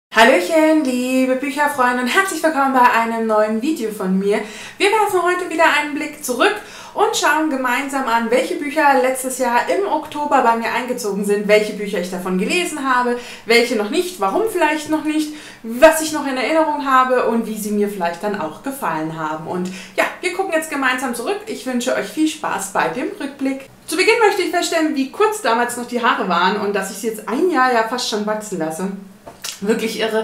Hallöchen, liebe Bücherfreunde und herzlich willkommen bei einem neuen Video von mir. Wir werfen heute wieder einen Blick zurück und schauen gemeinsam an, welche Bücher letztes Jahr im Oktober bei mir eingezogen sind, welche Bücher ich davon gelesen habe, welche noch nicht, warum vielleicht noch nicht, was ich noch in Erinnerung habe und wie sie mir vielleicht dann auch gefallen haben. Und ja, wir gucken jetzt gemeinsam zurück. Ich wünsche euch viel Spaß bei dem Rückblick. Zu Beginn möchte ich feststellen, wie kurz damals noch die Haare waren und dass ich sie jetzt ein Jahr ja fast schon wachsen lasse. Wirklich irre,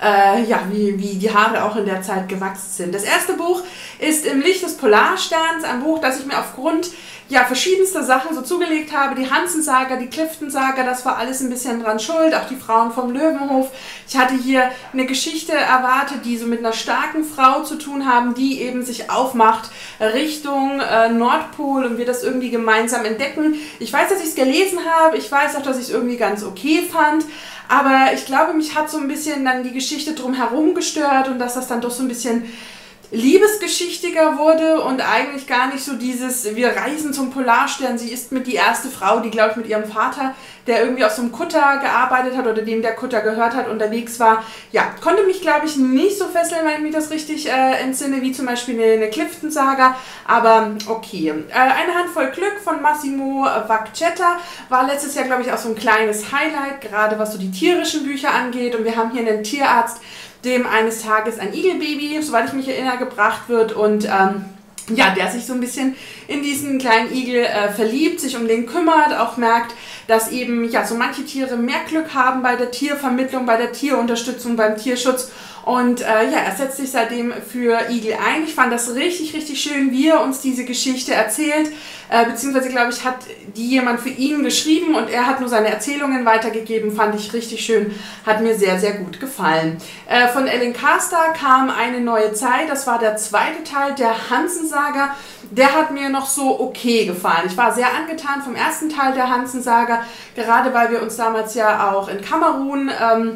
ja, wie die Haare auch in der Zeit gewachsen sind. Das erste Buch ist Im Licht des Polarsterns, ein Buch, das ich mir aufgrund verschiedenster Sachen so zugelegt habe. Die Hansen-Saga, die Clifton-Saga, das war alles ein bisschen dran schuld, auch die Frauen vom Löwenhof. Ich hatte hier eine Geschichte erwartet, die so mit einer starken Frau zu tun haben, die eben sich aufmacht Richtung Nordpol und wir das irgendwie gemeinsam entdecken. Ich weiß, dass ich es gelesen habe, ich weiß auch, dass ich es irgendwie ganz okay fand, aber ich glaube, mich hat so ein bisschen dann die Geschichte drumherum gestört und dass das dann doch so ein bisschen liebesgeschichtiger wurde und eigentlich gar nicht so dieses, wir reisen zum Polarstern. Sie ist mit die erste Frau, die, glaube ich, mit ihrem Vater, der irgendwie auf so einem Kutter gearbeitet hat oder dem der Kutter gehört hat, unterwegs war. Ja, konnte mich, glaube ich, nicht so fesseln, wenn ich mich das richtig entsinne, wie zum Beispiel eine Clifton-Saga, aber okay. Eine Handvoll Glück von Massimo Vacchetta war letztes Jahr, glaube ich, auch so ein kleines Highlight, gerade was so die tierischen Bücher angeht, und wir haben hier einen Tierarzt, dem eines Tages ein Igelbaby, soweit ich mich erinnere, gebracht wird und ja, der sich so ein bisschen in diesen kleinen Igel verliebt, sich um den kümmert, auch merkt, dass eben ja so manche Tiere mehr Glück haben bei der Tiervermittlung, bei der Tierunterstützung, beim Tierschutz. Und ja, er setzt sich seitdem für Igel ein. Ich fand das richtig, richtig schön, wie er uns diese Geschichte erzählt. Beziehungsweise, glaube ich, hat die jemand für ihn geschrieben und er hat nur seine Erzählungen weitergegeben. Fand ich richtig schön, hat mir sehr, sehr gut gefallen. Von Ellen Carster kam Eine neue Zeit. Das war der zweite Teil der Hansen-Saga. Der hat mir noch so okay gefallen. Ich war sehr angetan vom ersten Teil der Hansen-Saga, gerade weil wir uns damals ja auch in Kamerun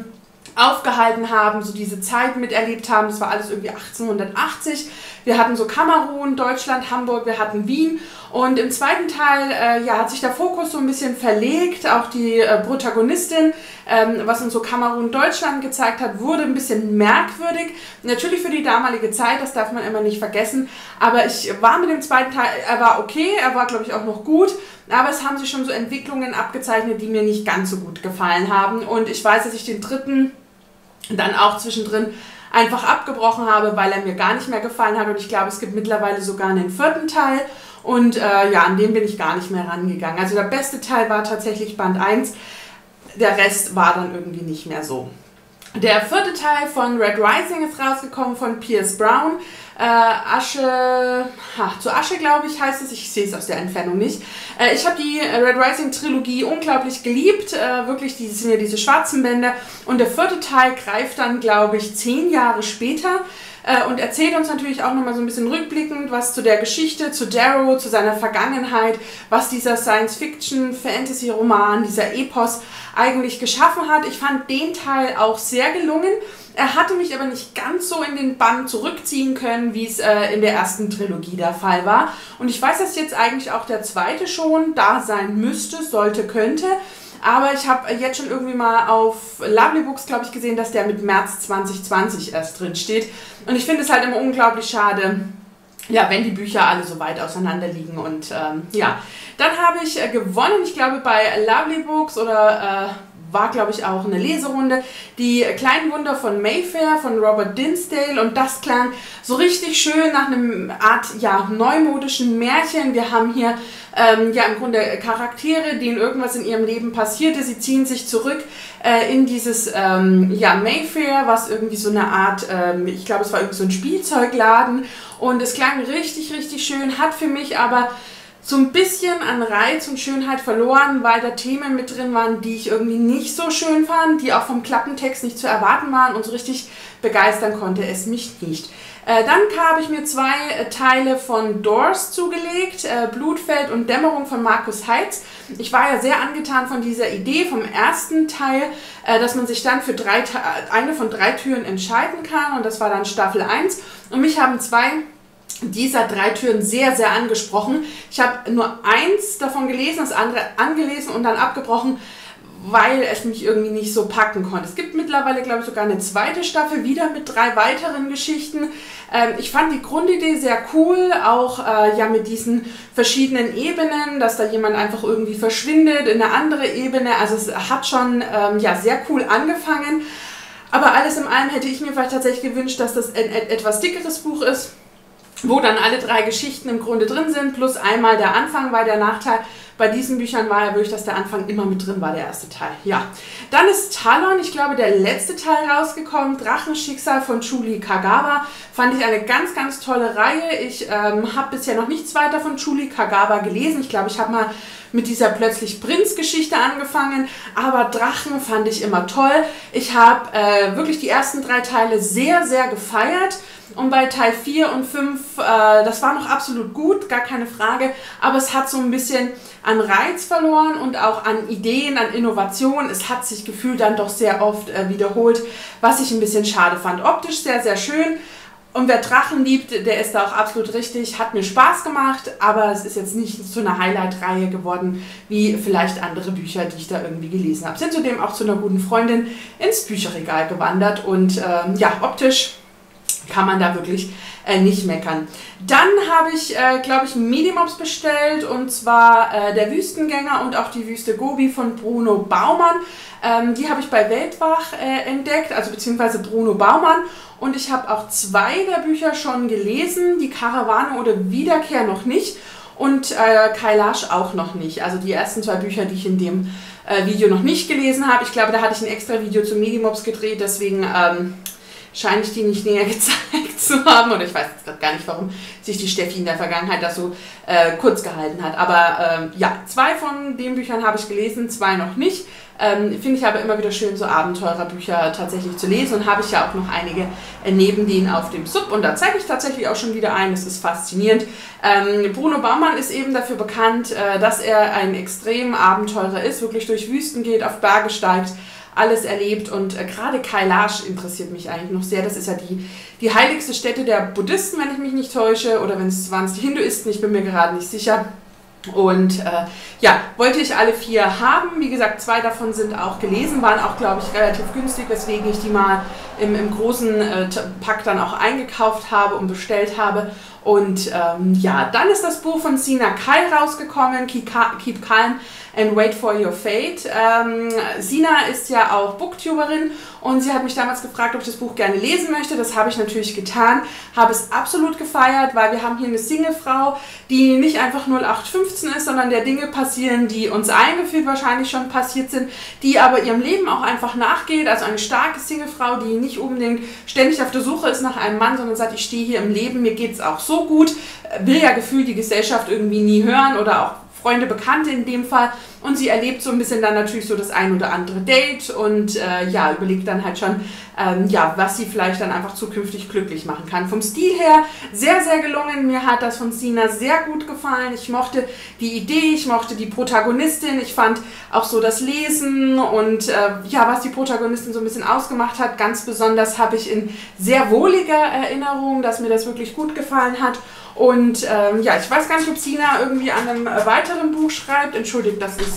aufgehalten haben, so diese Zeit miterlebt haben. Das war alles irgendwie 1880. Wir hatten so Kamerun, Deutschland, Hamburg, wir hatten Wien. Und im zweiten Teil ja, hat sich der Fokus so ein bisschen verlegt. Auch die Protagonistin, was uns so Kamerun, Deutschland gezeigt hat, wurde ein bisschen merkwürdig. Natürlich für die damalige Zeit, das darf man immer nicht vergessen. Aber ich war mit dem zweiten Teil, er war okay, er war, glaube ich, auch noch gut. Aber es haben sich schon so Entwicklungen abgezeichnet, die mir nicht ganz so gut gefallen haben. Und ich weiß, dass ich den dritten dann auch zwischendrin einfach abgebrochen habe, weil er mir gar nicht mehr gefallen hat. Und ich glaube, es gibt mittlerweile sogar einen vierten Teil. Und ja, an dem bin ich gar nicht mehr rangegangen. Also der beste Teil war tatsächlich Band 1. Der Rest war dann irgendwie nicht mehr so. Der vierte Teil von Red Rising ist rausgekommen von Pierce Brown. Zu Asche, glaube ich, heißt es. Ich sehe es aus der Entfernung nicht. Ich habe die Red Rising Trilogie unglaublich geliebt. Wirklich, die sind ja diese schwarzen Bände. Und der vierte Teil greift dann, glaube ich, 10 Jahre später und erzählt uns natürlich auch nochmal so ein bisschen rückblickend, was zu der Geschichte, zu Darrow, zu seiner Vergangenheit, was dieser Science-Fiction-Fantasy-Roman, dieser Epos eigentlich geschaffen hat. Ich fand den Teil auch sehr gelungen. Er hatte mich aber nicht ganz so in den Bann zurückziehen können, wie es in der ersten Trilogie der Fall war. Und ich weiß, dass jetzt eigentlich auch der zweite schon da sein müsste, sollte, könnte. Aber ich habe jetzt schon irgendwie mal auf Lovely Books, glaube ich, gesehen, dass der mit März 2020 erst drin steht. Und ich finde es halt immer unglaublich schade, ja, wenn die Bücher alle so weit auseinander liegen. Und ja, dann habe ich gewonnen, ich glaube bei Lovely Books oder war, glaube ich, auch eine Leserunde, die kleinen Wunder von Mayfair von Robert Dinsdale, und das klang so richtig schön nach einem Art, ja, neumodischen Märchen. Wir haben hier ja im Grunde Charaktere, denen irgendwas in ihrem Leben passierte. Sie ziehen sich zurück in dieses ja, Mayfair, was irgendwie so eine Art, ich glaube, es war irgendwie so ein Spielzeugladen, und es klang richtig, richtig schön, hat für mich aber so ein bisschen an Reiz und Schönheit verloren, weil da Themen mit drin waren, die ich irgendwie nicht so schön fand, die auch vom Klappentext nicht zu erwarten waren, und so richtig begeistern konnte es mich nicht. Dann habe ich mir 2 Teile von Doors zugelegt, Blutfeld und Dämmerung von Markus Heitz. Ich war ja sehr angetan von dieser Idee vom ersten Teil, dass man sich dann für eine von 3 Türen entscheiden kann, und das war dann Staffel 1. Und mich haben 2 dieser 3 Türen sehr, sehr angesprochen. Ich habe nur 1 davon gelesen, das andere angelesen und dann abgebrochen, weil es mich irgendwie nicht so packen konnte. Es gibt mittlerweile, glaube ich, sogar eine zweite Staffel, wieder mit 3 weiteren Geschichten. Ich fand die Grundidee sehr cool, auch ja mit diesen verschiedenen Ebenen, dass da jemand einfach irgendwie verschwindet in eine andere Ebene. Also es hat schon ja, sehr cool angefangen. Aber alles in allem hätte ich mir vielleicht tatsächlich gewünscht, dass das ein etwas dickeres Buch ist, wo dann alle 3 Geschichten im Grunde drin sind, plus einmal der Anfang, weil der Nachteil bei diesen Büchern war ja wirklich, dass der Anfang immer mit drin war, der erste Teil. Ja, dann ist Talon, ich glaube, der letzte Teil rausgekommen, Drachenschicksal von Julie Kagawa. Fand ich eine ganz, ganz tolle Reihe. Ich habe bisher noch nichts weiter von Julie Kagawa gelesen. Ich glaube, ich habe mal mit dieser Plötzlich Prinz-Geschichte angefangen, aber Drachen fand ich immer toll. Ich habe wirklich die ersten 3 Teile sehr, sehr gefeiert. Und bei Teil 4 und 5, das war noch absolut gut, gar keine Frage, aber es hat so ein bisschen an Reiz verloren und auch an Ideen, an Innovation. Es hat sich gefühlt dann doch sehr oft wiederholt, was ich ein bisschen schade fand. Optisch sehr, sehr schön. Und wer Drachen liebt, der ist da auch absolut richtig, hat mir Spaß gemacht, aber es ist jetzt nicht zu einer Highlight-Reihe geworden, wie vielleicht andere Bücher, die ich da irgendwie gelesen habe. Sind zudem auch zu einer guten Freundin ins Bücherregal gewandert und ja, optisch kann man da wirklich nicht meckern. Dann habe ich, glaube ich, Medimops bestellt, und zwar der Wüstengänger und auch die Wüste Gobi von Bruno Baumann. Die habe ich bei Weltwach entdeckt, also beziehungsweise Bruno Baumann. Und ich habe auch 2 der Bücher schon gelesen, die Karawane oder Wiederkehr noch nicht und Kailash auch noch nicht. Also die ersten 2 Bücher, die ich in dem Video noch nicht gelesen habe. Ich glaube, da hatte ich ein extra Video zu Medimops gedreht, deswegen scheine ich die nicht näher gezeigt zu haben. Oder ich weiß jetzt gerade gar nicht, warum sich die Steffi in der Vergangenheit das so kurz gehalten hat. Aber ja, 2 von den Büchern habe ich gelesen, 2 noch nicht. Finde ich aber immer wieder schön, so Abenteurerbücher tatsächlich zu lesen, und habe ich ja auch noch einige neben denen auf dem Sub, und da zeige ich tatsächlich auch schon wieder ein, es ist faszinierend. Bruno Baumann ist eben dafür bekannt, dass er ein extrem Abenteurer ist, wirklich durch Wüsten geht, auf Berge steigt, alles erlebt, und gerade Kailash interessiert mich eigentlich noch sehr. Das ist ja die heiligste Stätte der Buddhisten, wenn ich mich nicht täusche, oder waren es die Hinduisten, ich bin mir gerade nicht sicher. Und ja, wollte ich alle 4 haben. Wie gesagt, 2 davon sind auch gelesen, waren auch, glaube ich, relativ günstig, weswegen ich die mal im großen Pack dann auch eingekauft habe und bestellt habe. Und ja, dann ist das Buch von Sina Kai rausgekommen, Keep Calm and Wait for Your Fate. Sina ist ja auch Booktuberin, und sie hat mich damals gefragt, ob ich das Buch gerne lesen möchte. Das habe ich natürlich getan, habe es absolut gefeiert, weil wir haben hier eine Singlefrau, die nicht einfach 0815 ist, sondern der Dinge passieren, die uns eingefühlt wahrscheinlich schon passiert sind, die aber ihrem Leben auch einfach nachgeht. Also eine starke Singlefrau, die nicht unbedingt ständig auf der Suche ist nach einem Mann, sondern sagt, ich stehe hier im Leben, mir geht es auch so gut, will ja gefühlt die Gesellschaft irgendwie nie hören oder auch Freunde, Bekannte in dem Fall, und sie erlebt so ein bisschen dann natürlich so das ein oder andere Date und ja, überlegt dann halt schon, ja, was sie vielleicht dann einfach zukünftig glücklich machen kann. Vom Stil her sehr, sehr gelungen. Mir hat das von Sina sehr gut gefallen. Ich mochte die Idee, ich mochte die Protagonistin, ich fand auch so das Lesen und ja, was die Protagonistin so ein bisschen ausgemacht hat. Ganz besonders habe ich in sehr wohliger Erinnerung, dass mir das wirklich gut gefallen hat. Und ja, ich weiß gar nicht, ob Sina irgendwie an einem weiteren Buch schreibt. Entschuldigt, das ist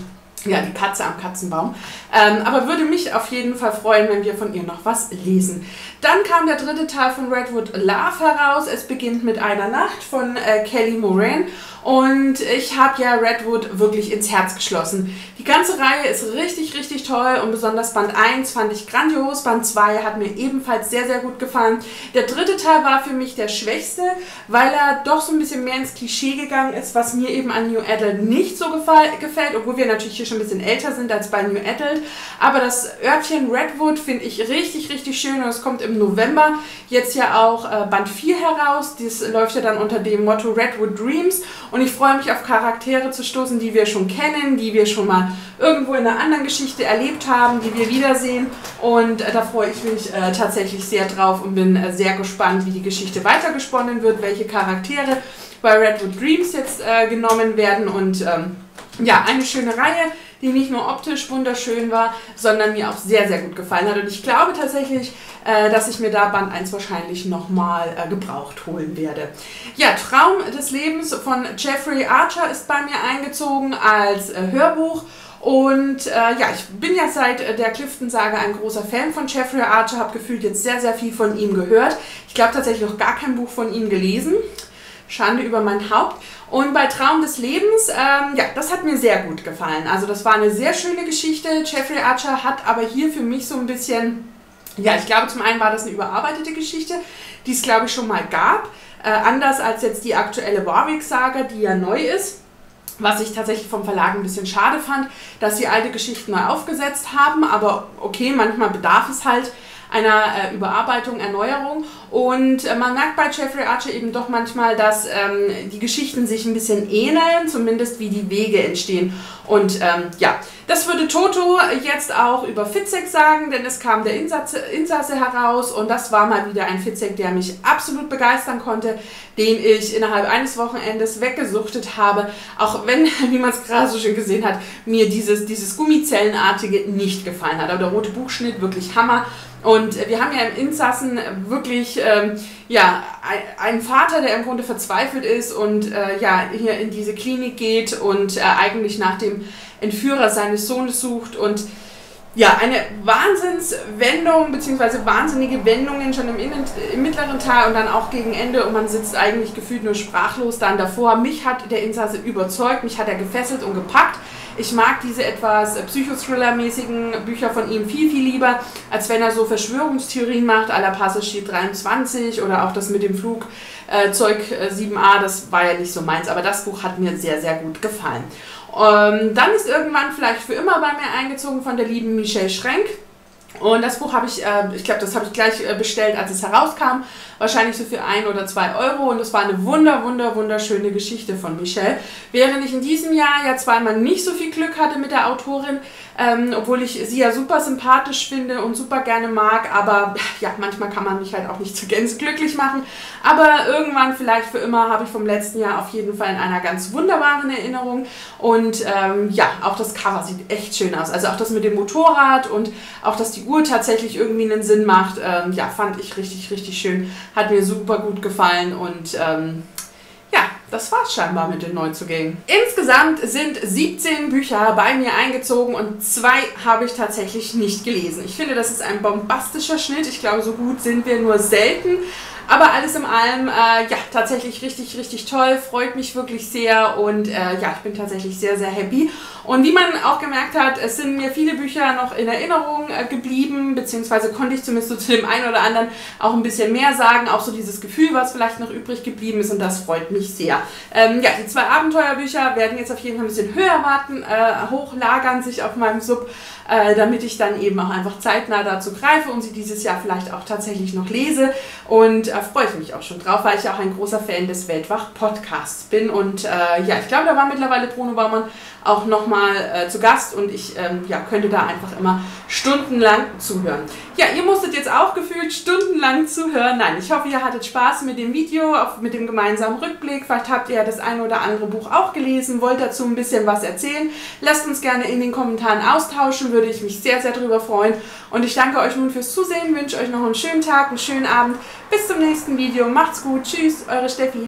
ja die Katze am Katzenbaum. Aber würde mich auf jeden Fall freuen, wenn wir von ihr noch was lesen. Dann kam der 3. Teil von Redwood Love heraus. Es beginnt mit einer Nacht von Kelly Moran. Und ich habe ja Redwood wirklich ins Herz geschlossen. Die ganze Reihe ist richtig, richtig toll, und besonders Band 1 fand ich grandios. Band 2 hat mir ebenfalls sehr, sehr gut gefallen. Der 3. Teil war für mich der schwächste, weil er doch so ein bisschen mehr ins Klischee gegangen ist, was mir eben an New Adult nicht so gefällt, obwohl wir natürlich hier schon ein bisschen älter sind als bei New Adult. Aber das Örtchen Redwood finde ich richtig, richtig schön, und es kommt im November jetzt ja auch Band 4 heraus. Das läuft ja dann unter dem Motto Redwood Dreams. Und ich freue mich auf Charaktere zu stoßen, die wir schon kennen, die wir schon mal irgendwo in einer anderen Geschichte erlebt haben, die wir wiedersehen. Und da freue ich mich tatsächlich sehr drauf und bin sehr gespannt, wie die Geschichte weitergesponnen wird, welche Charaktere bei Redwood Dreams jetzt genommen werden. Und ja, eine schöne Reihe, die nicht nur optisch wunderschön war, sondern mir auch sehr, sehr gut gefallen hat. Und ich glaube tatsächlich, dass ich mir da Band 1 wahrscheinlich nochmal gebraucht holen werde. Ja, Traum des Lebens von Jeffrey Archer ist bei mir eingezogen als Hörbuch. Und ja, ich bin ja seit der Clifton-Saga ein großer Fan von Jeffrey Archer, habe gefühlt jetzt sehr, sehr viel von ihm gehört. Ich glaube tatsächlich noch gar kein Buch von ihm gelesen. Schande über mein Haupt. Und bei Traum des Lebens, ja, das hat mir sehr gut gefallen. Also das war eine sehr schöne Geschichte. Jeffrey Archer hat aber hier für mich so ein bisschen, ja, ich glaube zum einen war das eine überarbeitete Geschichte, die es glaube ich schon mal gab. Anders als jetzt die aktuelle Warwick-Saga, die ja neu ist. Was ich tatsächlich vom Verlag ein bisschen schade fand, dass sie alte Geschichten neu aufgesetzt haben. Aber okay, manchmal bedarf es halt einer Überarbeitung, Erneuerung. Und man merkt bei Jeffrey Archer eben doch manchmal, dass die Geschichten sich ein bisschen ähneln, zumindest wie die Wege entstehen. Und ja, das würde Toto jetzt auch über Fitzek sagen, denn es kam der Insasse heraus und das war mal wieder ein Fitzek, der mich absolut begeistern konnte, den ich innerhalb eines Wochenendes weggesuchtet habe, auch wenn, wie man es gerade so schön gesehen hat, mir dieses Gummizellenartige nicht gefallen hat. Aber der rote Buchschnitt, wirklich Hammer. Und wir haben ja im Insassen wirklich ja, einen Vater, der im Grunde verzweifelt ist und ja, hier in diese Klinik geht und eigentlich nach dem Entführer seines Sohnes sucht und ja, eine Wahnsinnswendung bzw. wahnsinnige Wendungen schon im mittleren Teil und dann auch gegen Ende und man sitzt eigentlich gefühlt nur sprachlos dann davor. Mich hat der Insasse überzeugt, mich hat er gefesselt und gepackt. Ich mag diese etwas Psychothriller-mäßigen Bücher von ihm viel, viel lieber, als wenn er so Verschwörungstheorien macht, à la Passagier 23 oder auch das mit dem Flugzeug 7a, das war ja nicht so meins, aber das Buch hat mir sehr, sehr gut gefallen. Dann ist irgendwann vielleicht für immer bei mir eingezogen von der lieben Michelle Schrenk. Und das Buch habe ich glaube, das habe ich gleich bestellt, als es herauskam. Wahrscheinlich so für 1 oder 2 Euro. Und es war eine wunderschöne Geschichte von Michelle. Während ich in diesem Jahr ja zweimal nicht so viel Glück hatte mit der Autorin, obwohl ich sie ja super sympathisch finde und super gerne mag. Aber ja, manchmal kann man mich halt auch nicht zur Gänze glücklich machen. Aber irgendwann, vielleicht für immer, habe ich vom letzten Jahr auf jeden Fall in einer ganz wunderbaren Erinnerung. Und ja, auch das Cover sieht echt schön aus. Also auch das mit dem Motorrad und auch, dass die Uhr tatsächlich irgendwie einen Sinn macht. Ja, fand ich richtig schön. Hat mir super gut gefallen und ja, das war's scheinbar mit den Neuzugängen. Insgesamt sind 17 Bücher bei mir eingezogen und 2 habe ich tatsächlich nicht gelesen. Ich finde, das ist ein bombastischer Schnitt. Ich glaube, so gut sind wir nur selten. Aber alles in allem, ja, tatsächlich richtig toll, freut mich wirklich sehr und ja, ich bin tatsächlich sehr happy. Und wie man auch gemerkt hat, es sind mir viele Bücher noch in Erinnerung geblieben, beziehungsweise konnte ich zumindest so zu dem einen oder anderen auch ein bisschen mehr sagen, auch so dieses Gefühl, was vielleicht noch übrig geblieben ist und das freut mich sehr. Ja, die 2 Abenteuerbücher werden jetzt auf jeden Fall ein bisschen höher warten, hochlagern sich auf meinem Sub, damit ich dann eben auch einfach zeitnah dazu greife und sie dieses Jahr vielleicht auch tatsächlich noch lese und freue ich mich auch schon drauf, weil ich ja auch ein großer Fan des Weltwach-Podcasts bin und ja, ich glaube, da war mittlerweile Bruno Baumann auch nochmal zu Gast und ich ja, könnte da einfach immer stundenlang zuhören. Ja, ihr musstet jetzt auch gefühlt stundenlang zuhören. Nein, ich hoffe, ihr hattet Spaß mit dem Video, mit dem gemeinsamen Rückblick. Vielleicht habt ihr das ein oder andere Buch auch gelesen, wollt dazu ein bisschen was erzählen. Lasst uns gerne in den Kommentaren austauschen, würde ich mich sehr drüber freuen. Und ich danke euch nun fürs Zusehen, wünsche euch noch einen schönen Tag, einen schönen Abend. Bis zum nächsten Video. Macht's gut. Tschüss, eure Steffi.